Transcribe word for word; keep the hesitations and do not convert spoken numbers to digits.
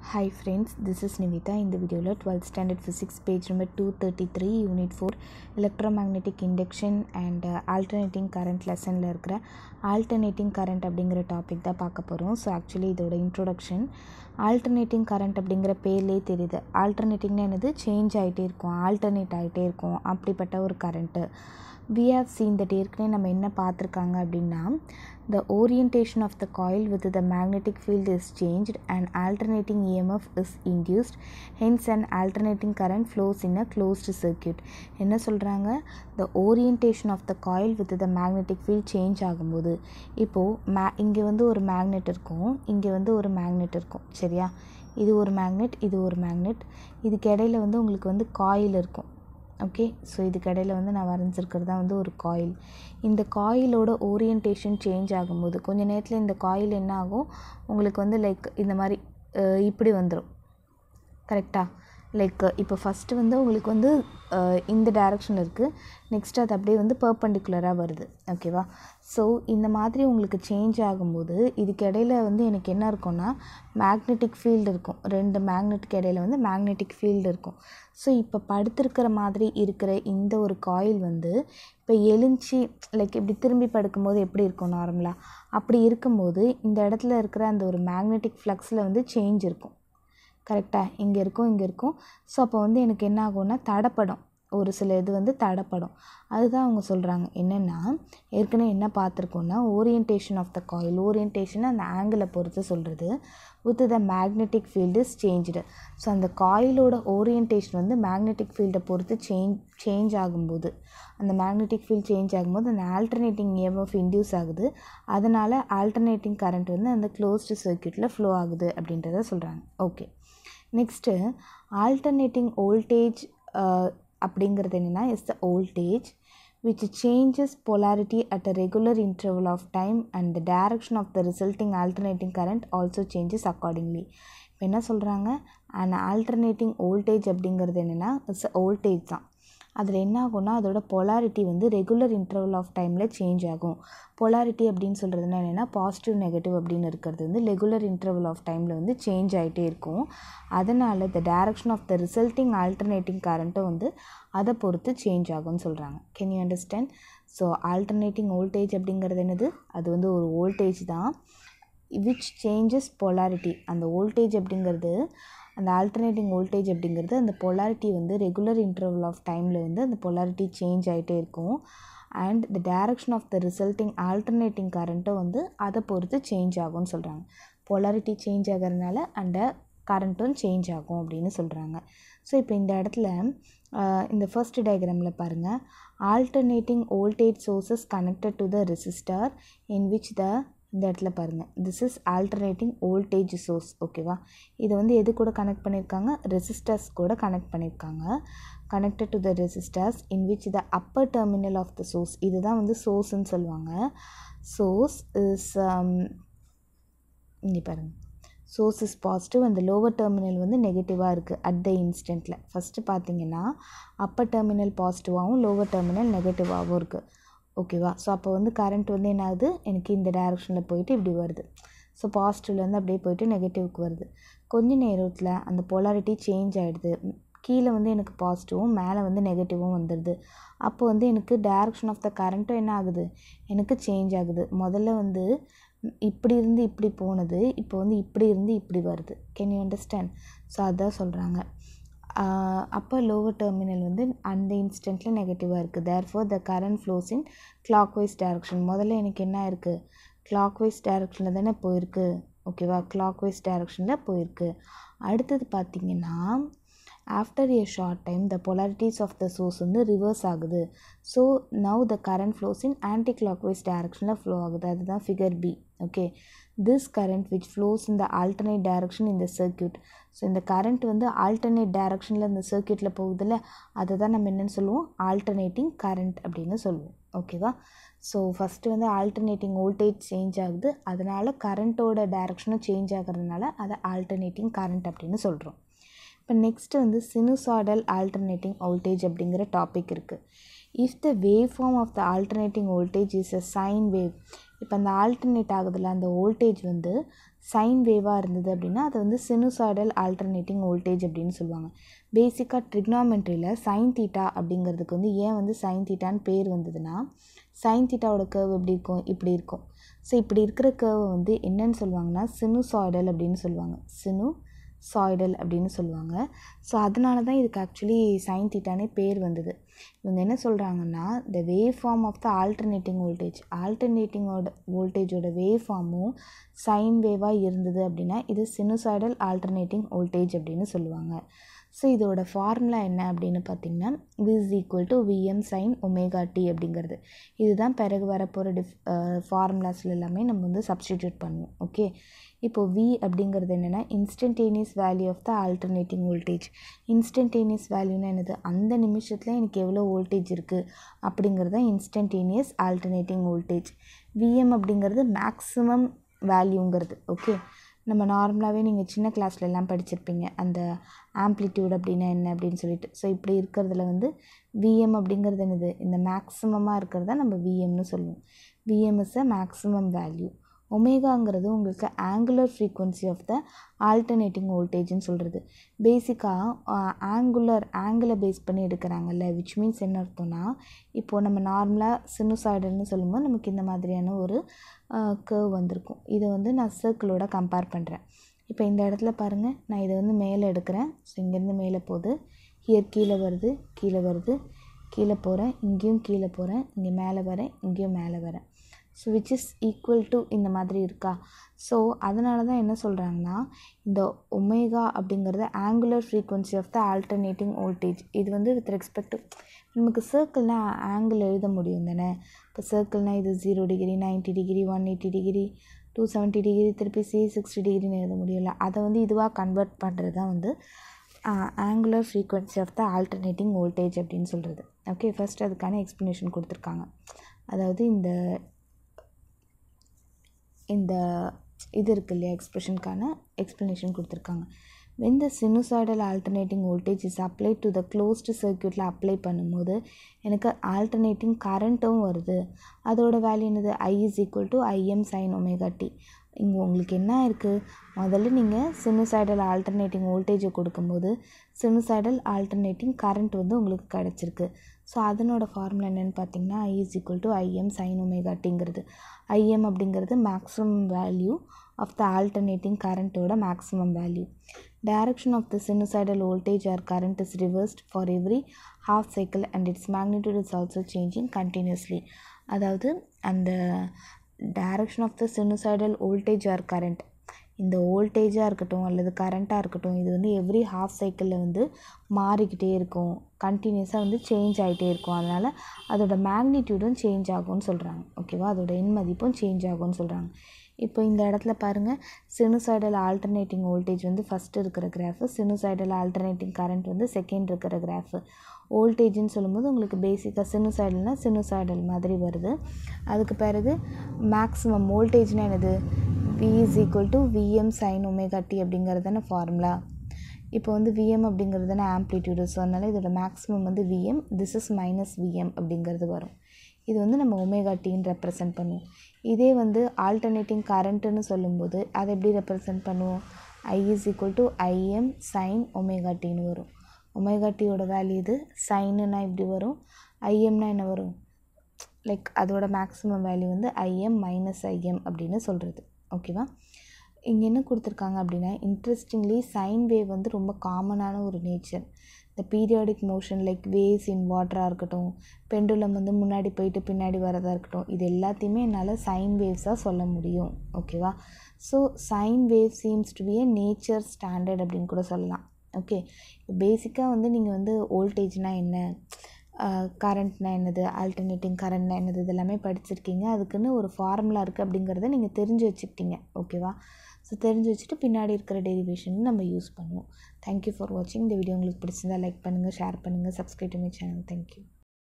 Hi friends, this is Nivita. In the video twelfth standard physics page number two thirty-three unit four electromagnetic induction and uh, alternating current lesson la irukra alternating current அப்படிங்கற topic தான் பார்க்க போறோம். So actually இதோட introduction alternating current அப்படிங்கற பேர்லயே தெரியுது. alternatingனா என்னது? Change ஆயிட்டே இருக்கும், alternate ஆயிட்டே இருக்கும் அப்படிப்பட்ட ஒரு current. We have seen that ஏற்கனவே நம்ம என்ன பார்த்திருக்காங்க அப்படினா the orientation of the coil with the magnetic field is changed and alternating E M F is induced, hence an alternating current flows in a closed circuit. என்ன சொல்றாங்க? the orientation of the coil with the magnetic field change ஆகும்போது இப்போ இங்க வந்து ஒரு magnet இருக்கும், இங்க வந்து ஒரு magnet இருக்கும், சரியா? இது ஒரு magnet, இது ஒரு magnet, இதுக்கு இடையில வந்து உங்களுக்கு வந்து coil இருக்கும். ஓகே, ஸோ இதுக்கு இடையில வந்து நான் வரைஞ்சிருக்கிறது தான் வந்து ஒரு காயில். இந்த காயிலோட ஓரியன்டேஷன் சேஞ்ச் ஆகும்போது கொஞ்ச நேரத்தில் இந்த காயில் என்ன ஆகும், உங்களுக்கு வந்து லைக் இந்த மாதிரி இப்படி வந்துடும். கரெக்டாக? லைக் இப்போ ஃபஸ்ட்டு வந்து உங்களுக்கு வந்து இந்த டைரக்ஷனில் இருக்குது, நெக்ஸ்ட் அது அப்படியே வந்து பர்பண்டிகுலராக வருது. ஓகேவா? ஸோ இந்த மாதிரி உங்களுக்கு சேஞ்ச் ஆகும்போது இதுக்கு இடையில வந்து எனக்கு என்ன இருக்கும்னா மேக்னெட்டிக் ஃபீல்டு இருக்கும். ரெண்டு மேக்னெட்டுக்கு இடையில வந்து மேக்னெட்டிக் ஃபீல்டு இருக்கும். ஸோ இப்போ படுத்திருக்கிற மாதிரி இருக்கிற இந்த ஒரு காயில் வந்து இப்போ எழுஞ்சி லைக் இப்படி திரும்பி படுக்கும்போது எப்படி இருக்கும் நார்மலாக, அப்படி இருக்கும்போது இந்த இடத்துல இருக்கிற அந்த ஒரு மேக்னெட்டிக் ஃப்ளக்ஸில் வந்து சேஞ்ச் இருக்கும். கரெக்டாக? இங்கே இருக்கும், இங்கே இருக்கும். ஸோ அப்போ வந்து எனக்கு என்ன ஆகும்னா தடைப்படும், ஒரு சில இது வந்து தடைப்படும். அதுதான் அவங்க சொல்கிறாங்க. என்னென்னா ஏற்கனவே என்ன பார்த்துருக்கோன்னா orientation of the coil, orientation அந்த ஆங்கிளை பொறுத்து சொல்கிறது, with the magnetic field is changed. So அந்த காயிலோட ஓரியன்டேஷன் வந்து மேக்னெட்டிக் ஃபீல்டை பொறுத்து சேஞ்ச் சேஞ்ச் ஆகும்போது அந்த மேக்னெட்டிக் ஃபீல்ட் சேஞ்ச் ஆகும்போது அந்த alternating E M F induce ஆகுது. அதனால் ஆல்டர்னேட்டிங் கரண்ட் வந்து அந்த க்ளோஸ்டு சர்க்யூட்டில் ஃப்ளோ ஆகுது அப்படின்றத சொல்கிறாங்க. ஓகே, நெக்ஸ்ட்டு ஆல்டர்னேட்டிங் வோல்டேஜ் அப்படிங்கிறது என்னென்னா is the voltage which changes polarity at a regular interval of time and the direction of the resulting alternating current also changes accordingly. இப்போ என்ன சொல்கிறாங்க, an alternating voltage அப்படிங்கிறது என்னென்னா இட்ஸ் வோல்டேஜ் தான். அதில் என்ன ஆகும்னா அதோட பொலாரிட்டி வந்து ரெகுலர் இன்டர்வல் ஆஃப் டைமில் சேஞ்ச் ஆகும். பொலாரிட்டி அப்படின்னு சொல்கிறதுனா என்னென்னா பாசிட்டிவ் நெகட்டிவ் அப்படின்னு இருக்கிறது வந்து ரெகுலர் இன்டர்வல் ஆஃப் டைமில் வந்து சேஞ்ச் ஆகிட்டே இருக்கும். அதனால் the direction of the resulting alternating கரண்ட்டும் வந்து அதை பொறுத்து சேஞ்ச் ஆகும்னு சொல்கிறாங்க. Can you understand? So alternating voltage அப்படிங்கிறது என்னது? அது வந்து ஒரு வோல்டேஜ் தான் விச் சேஞ்சஸ் பொலாரிட்டி. அந்த வோல்டேஜ் அப்படிங்கிறது அந்த ஆல்டர்னேட்டிங் வோல்டேஜ் அப்படிங்கிறது அந்த பொலாரிட்டி வந்து ரெகுலர் இன்டர்வல் ஆஃப் டைமில் வந்து அந்த பொலாரிட்டி சேஞ்ச் ஆகிட்டே இருக்கும். And the direction of the resulting alternating கரண்ட்டும் வந்து அதை பொறுத்து சேஞ்ச் ஆகும்னு சொல்கிறாங்க. பொலாரிட்டி சேஞ்ச் ஆகிறதுனால அந்த கரண்ட்டும் சேஞ்ச் ஆகும் அப்படின்னு சொல்கிறாங்க. ஸோ இப்போ இந்த இடத்துல இந்த ஃபர்ஸ்ட் டயக்ராமில் பாருங்கள், alternating voltage sources connected to the resistor in which the இந்த இடத்துல பாருங்கள் this is alternating voltage source. ஓகேவா? இதை வந்து எது கூட கனெக்ட் பண்ணியிருக்காங்க? ரெசிஸ்டர்ஸ் கூட கனெக்ட் பண்ணியிருக்காங்க. Connected to the resistors in which the upper terminal of the source, இதுதான் வந்து சோர்ஸ்ன்னு சொல்லுவாங்க. சோர்ஸ் இஸ் இங்கே பாருங்கள், சோர்ஸ் இஸ் பாசிட்டிவ் அந்த லோவர் டெர்மினல் வந்து நெகட்டிவாக இருக்குது அட் த இன்ஸ்டன்ட்டில். ஃபஸ்ட்டு பார்த்தீங்கன்னா அப்பர் டெர்மினல் பாசிட்டிவாகவும் லோவர் டெர்மினல் நெகட்டிவாகவும் இருக்குது. ஓகேவா? ஸோ அப்போ வந்து கரண்ட் வந்து என்ன ஆகுது, எனக்கு இந்த டைரக்ஷனில் போயிட்டு இப்படி வருது. ஸோ பாசிட்டிவ்லேருந்து அப்படியே போயிட்டு நெகட்டிவ்க்கு வருது. கொஞ்ச நேரத்தில் அந்த பொலாரிட்டி சேஞ்ச் ஆகிடுது. கீழே வந்து எனக்கு பாசிட்டிவும் மேலே வந்து நெகட்டிவும் வந்துடுது. அப்போ வந்து எனக்கு டைரக்ஷன் ஆஃப் த கரண்ட்டும் என்ன ஆகுது, எனக்கு சேஞ்ச் ஆகுது. முதல்ல வந்து இப்படி இருந்து இப்படி போனது, இப்போ வந்து இப்படி இருந்து இப்படி வருது. Can you understand? ஸோ அதுதான் சொல்கிறாங்க. அப்போ லோவர் டெர்மினல் வந்து அந்த இன்ஸ்டன்ட்டில் நெகட்டிவாக இருக்குது. Therefore the current flows in clockwise direction. முதல்ல எனக்கு என்ன இருக்குது, கிளாக் வைஸ் டைரக்ஷனில் தானே போயிருக்கு. ஓகேவா? கிளாக் வைஸ் டைரக்ஷனில் போயிருக்கு. அடுத்தது பார்த்திங்கன்னா after a short time the polarities of the source வந்து ரிவர்ஸ் ஆகுது. So now the current flows in anticlockwise டைரக்ஷனில் ஃப்ளோ ஆகுது. அதுதான் figure B. Okay, this current which flows in the alternate direction இந்த circuit. So இந்த current வந்து alternate டைரக்ஷனில் இந்த சர்க்யூட்டில் போகுதில்ல, அதை தான் நம்ம என்னென்னு சொல்லுவோம், ஆல்டர்னேட்டிங் கரண்ட் அப்படின்னு சொல்லுவோம். ஓகேவா? ஸோ ஃபஸ்ட்டு வந்து ஆல்டர்னேட்டிங் வோல்டேஜ் சேஞ்ச் ஆகுது, அதனால் கரண்ட்டோட டைரக்ஷனும் சேஞ்ச் ஆகிறதுனால அதை ஆல்டர்னேட்டிங் கரண்ட் அப்படின்னு சொல்கிறோம். இப்போ நெக்ஸ்ட்டு வந்து சினுசாய்டல் ஆல்டர்னேட்டிங் வோல்டேஜ் அப்படிங்கிற டாபிக் இருக்குது. If the wave form of the alternating voltage is a sine wave, இப்போ அந்த ஆல்டர்னேட் ஆகுதுல அந்த வோல்டேஜ் வந்து சைன் வேவாக இருந்தது அப்படின்னா அது வந்து சினுசாய்டல் ஆல்டர்னேட்டிங் வோல்டேஜ் அப்படின்னு சொல்லுவாங்க. பேசிக்காக ட்ரிக்னாமெட்ரியில் சைன் தீட்டா அப்படிங்கிறதுக்கு வந்து ஏன் வந்து சைன் தீட்டான்னு பேர் வந்ததுன்னா, சைன் தீட்டாவோட கர்வ் எப்படி இருக்கும், இப்படி இருக்கும். ஸோ இப்படி இருக்கிற கர்வை வந்து என்னன்னு சொல்லுவாங்கன்னா சினுசாய்டல் அப்படின்னு சொல்லுவாங்க. சினு சாய்டல் அப்படின்னு சொல்லுவாங்க. ஸோ அதனால தான் இதுக்கு ஆக்சுவலி சைன் தீட்டானே பேர் வந்தது. இவங்க என்ன சொல்கிறாங்கன்னா, the wave form of the alternating voltage ஆல்டர்னேட்டிங்கோட வோல்டேஜோட வேவ் ஃபார்மும் சைன் வேவாக இருந்தது அப்படின்னா இது சினுசாய்டல் ஆல்டர்னேட்டிங் வோல்டேஜ் அப்படின்னு சொல்லுவாங்க. ஸோ இதோட ஃபார்முலா என்ன அப்படின்னு பார்த்திங்கன்னா, V is equal to V m sine omega t அப்படிங்கிறது. இதுதான் பிறகு வரப்போகிற டிஃப் ஃபார்முலாஸில் எல்லாமே நம்ம வந்து சப்ஸ்டிடியூட் பண்ணுவோம். ஓகே, இப்போது V அப்படிங்கிறது என்னென்னா instantaneous value of the alternating voltage. Instantaneous வேல்யூனா என்னது, அந்த நிமிஷத்தில் எனக்கு எவ்வளோ வோல்டேஜ் இருக்குது அப்படிங்கிறது தான் இன்ஸ்டன்டேனியஸ் ஆல்டர்னேட்டிங் வோல்டேஜ். விஎம் அப்படிங்கிறது மேக்ஸிமம் வேல்யூங்கிறது. ஓகே, நம்ம நார்மலாகவே நீங்கள் சின்ன கிளாஸ்லலாம் படிச்சிருப்பீங்க அந்த ஆம்ப்ளிடியூட் அப்படின்னா என்ன அப்படின்னு சொல்லிட்டு. ஸோ இப்படி இருக்கிறதுல வந்து விஎம் அப்படிங்கிறது என்னது, இந்த மேக்ஸிமமாக இருக்கிறத நம்ம விஎம்னு சொல்லுவோம். V m is a maximum value. ஒமேகாங்கிறது உங்களுக்கு angular frequency of the alternating வோல்டேஜ்னு சொல்கிறது. பேசிக்காக ஆங்குலர் ஆங்கிளை பேஸ் பண்ணி எடுக்கிறாங்கல்ல, விச் மீன்ஸ் என்ன அர்த்தம்னா, இப்போது நம்ம நார்மலாக சினுசாய்டல்னு சொல்லும்போது நமக்கு இந்த மாதிரியான ஒரு கர்வ் வந்திருக்கும். இதை வந்து நான் சர்க்கிளோட கம்பேர் பண்ணுறேன். இப்போ இந்த இடத்துல பாருங்கள், நான் இதை வந்து மேலே எடுக்கிறேன். ஸோ இங்கேருந்து மேலே போகுது, ஹியர் கீழே வருது, கீழே வருது, கீழே போகிறேன், இங்கேயும் கீழே போகிறேன், இங்கே மேலே வரேன், இங்கேயும் மேலே வரேன். So which is equal to இந்த மாதிரி இருக்கா. ஸோ அதனால தான் என்ன சொல்கிறாங்கன்னா, இந்த ஒமேகா அப்படிங்கிறது angular frequency of the alternating voltage. இது வந்து வித் ரெஸ்பெக்ட் டு நமக்கு சர்க்கிள்னால் ஆங்கிள் எழுத முடியும் தானே. இப்போ சர்க்கிள்னால் இது zero degree, ninety degree, one eighty degree, two seventy degree, திருப்பி சி சிக்ஸ்டி டிகிரின்னு எழுத முடியல. அதை வந்து இதுவாக கன்வெர்ட் பண்ணுறது தான் வந்து angular frequency of the alternating voltage அப்படின்னு சொல்கிறது. ஓகே, ஃபஸ்ட் அதுக்கான எக்ஸ்ப்ளனேஷன் கொடுத்துருக்காங்க. அதாவது இந்த இந்த இது இருக்குது இல்லையா, எக்ஸ்பிரஷனுக்கான எக்ஸ்ப்ளனேஷன் கொடுத்துருக்காங்க. when the sinusoidal alternating voltage is applied to the closed circuitல அப்ளை பண்ணும்போது எனக்கு ஆல்டர்னேட்டிங் கரண்ட்டும் வருது. அதோட வேல்யூ என்னது, I is equal to Im sin omega t. இங்கே உங்களுக்கு என்ன இருக்குது, முதல்ல நீங்கள் சினுசாய்டல் ஆல்டர்னேட்டிங் வோல்டேஜை கொடுக்கும்போது சினுசாய்டல் ஆல்டர்னேட்டிங் கரண்ட் வந்து உங்களுக்கு கிடச்சிருக்கு. ஸோ அதனோட ஃபார்முலா என்னென்னு பார்த்தீங்கன்னா I is equal to Im sin omega tங்கிறது. Im அப்படிங்கிறது maximum value of the alternating கரண்ட்டோட maximum value. Direction of the sinusoidal voltage or current is reversed for every half cycle and its magnitude is also changing continuously. அதாவது அந்த direction of the sinusoidal voltage or current, இந்த வோல்டேஜாக இருக்கட்டும் அல்லது கரண்ட்டாக இருக்கட்டும், இது வந்து எவ்ரி ஹாஃப் சைக்கிளில் வந்து மாறிக்கிட்டே இருக்கும், கண்டினியூஸாக வந்து சேஞ்ச் ஆகிட்டே இருக்கும். அதனால் அதோட மேக்னிடியூடும் சேஞ்ச் ஆகும்னு சொல்கிறாங்க. ஓகேவா, அதோட எண் மதிப்பும் சேஞ்ச் ஆகும்னு சொல்கிறாங்க. இப்போ இந்த இடத்துல பாருங்கள், சினுசாய்டல் ஆல்டர்னேட்டிங் வோல்டேஜ் வந்து ஃபஸ்ட்டு இருக்கிற கிராஃபு, சினுசாய்டல் ஆல்டர்னேட்டிங் கரண்ட் வந்து செகண்ட் இருக்கிற கிராஃபு. வோல்டேஜ்னு சொல்லும்போது உங்களுக்கு பேசிக்காக சினுசாய்டல்னால் சினுசாய்டல் மாதிரி வருது. அதுக்கு பிறகு மேக்ஸிமம் வோல்டேஜ்னால் என்னது, V is equal to Vm sin omega t அப்படிங்கிறது தானே ஃபார்முலா. இப்போ வந்து Vm அப்படிங்கிறது தானே ஆம்ப்ளிடியூடு. ஸோ அதனால் இதோட மேக்ஸிமம் வந்து Vm, this is minus Vm அப்படிங்கிறது வரும். இது வந்து நம்ம ஒமேகா டீன்னு ரெப்ரசன்ட் பண்ணுவோம். இதே வந்து ஆல்டர்னேட்டிங் கரண்ட்டுன்னு சொல்லும்போது அதை எப்படி ரெப்ரசன்ட் பண்ணுவோம், I is equal to Im sin omega tன்னு வரும். ஒமேகா டீயோட வேல்யூ இது, சைனுன்னா இப்படி வரும், ஐஎம்னா என்ன வரும், லைக் அதோட மேக்ஸிமம் வேல்யூ வந்து Im மைனஸ் ஐஎம் அப்படின்னு சொல்கிறது. ஓகேவா, இங்கே என்ன கொடுத்துருக்காங்க அப்படின்னா, இன்ட்ரெஸ்டிங்லி சைன் வேவ் வந்து ரொம்ப காமனான ஒரு நேச்சர். இந்த periodic motion like waves in வாட்டராக இருக்கட்டும், பெண்டுலம் வந்து முன்னாடி போயிட்டு பின்னாடி வரதாக இருக்கட்டும், இது எல்லாத்தையுமே என்னால் சைன் வேவ்ஸாக சொல்ல முடியும். ஓகேவா, so sine wave seems to be a nature standard அப்படின்னு கூட சொல்லலாம். ஓகே, பேசிக்காக வந்து நீங்கள் வந்து வோல்டேஜ்னால் என்ன, கரண்ட்னா என்னது, ஆல்டர்னேட்டிங் கரண்ட்னா என்னது, இதெல்லாமே படிச்சிருக்கீங்க. அதுக்குன்னு ஒரு ஃபார்முலா இருக்குது அப்படிங்கிறத நீங்கள் தெரிஞ்சு வச்சுக்கிட்டீங்க. ஓகேவா, ஸோ தெரிஞ்சு வச்சுட்டு பின்னாடி இருக்கிற டெரிவேஷன் நம்ம யூஸ் பண்ணுவோம். தேங்க்யூ ஃபார் வாட்சிங். இந்த வீடியோ உங்களுக்கு பிடிச்சிருந்தா லைக் பண்ணுங்கள், ஷேர் பண்ணுங்கள், subscribe to my channel. Thank you.